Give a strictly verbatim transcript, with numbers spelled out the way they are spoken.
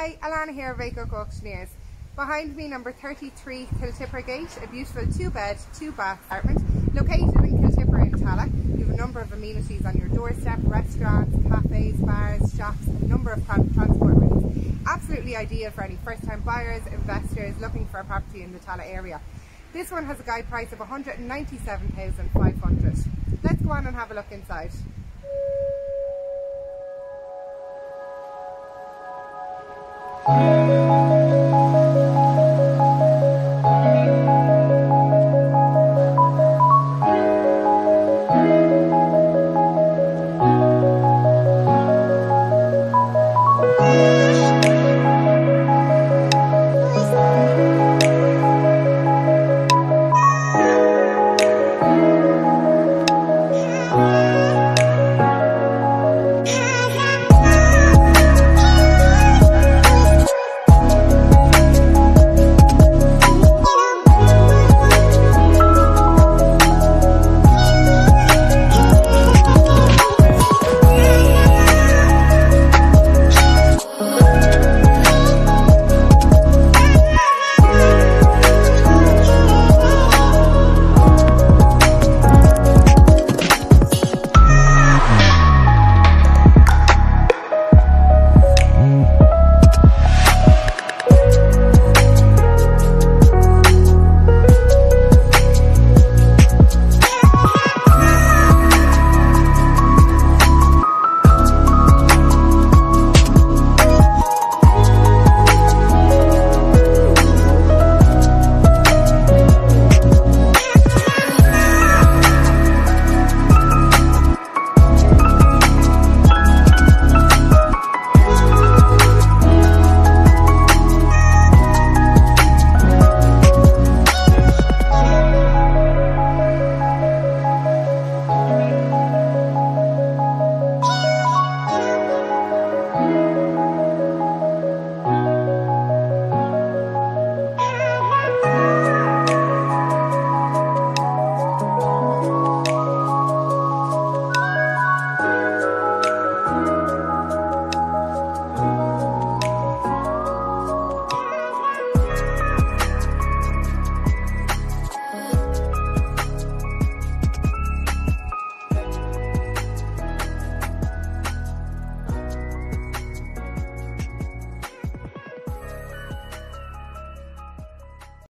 Hi, Alana here of Vaco Auctioneers. Behind me, number thirty-three Kiltipper Gate, a beautiful two bed, two bath apartment located in Kiltipper in Tallaght. You have a number of amenities on your doorstep: restaurants, cafes, bars, shops, a number of transport routes. Absolutely ideal for any first time buyers, investors looking for a property in the Tallaght area. This one has a guide price of one hundred ninety-seven thousand five hundred dollars. Let's go on and have a look inside. Thank you.